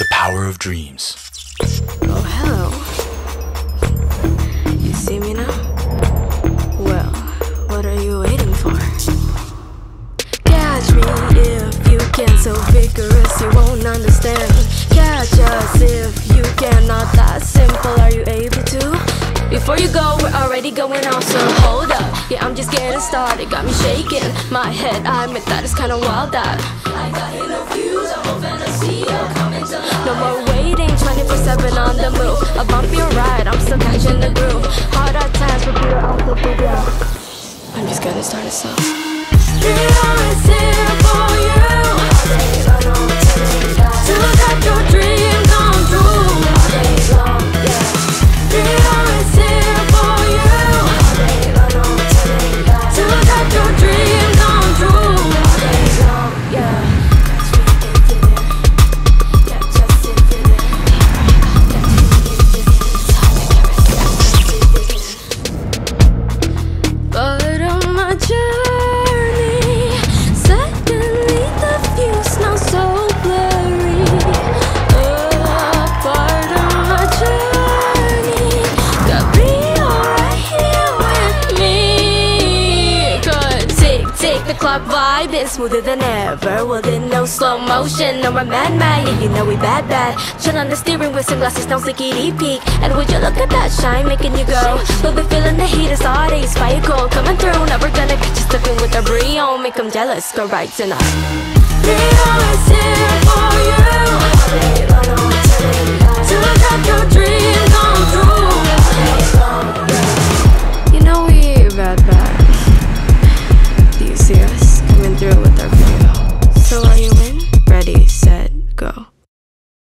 The power of dreams. Oh, hello. You see me now? Well, what are you waiting for? Catch me if you can, so vigorous you won't understand. Catch us if you cannot, that simple, are you able to? Before you go, we're already going off, so hold up. Yeah, I'm just getting started, got me shaking my head, I admit that it's kinda wild that I got hidden views, a whole fantasy coming to life. No more waiting, 24/7 on the move. A bumpy ride, I'm still catching the groove. Hard at times, but Brio on the Brio. I'm just getting started, so Brio is here for you. To let your dream come true. Brio is here for you. To let your dream come true. Yeah. But on my journey, suddenly the views now so blurry. Part of my journey, got Brio right here with me. 'Cause tick, tick, the clock vibing smoother than ever. Well, then no slow motion, no more mad, yeah, you know we bad. Chill on the steering with sunglasses, no slicky peek. And would you look at that shine making you go? We'll be feeling the heat, it's all days, fire cold coming through. Never gonna catch you slipping with a Brio, make them jealous, go right tonight. Brio is here for you.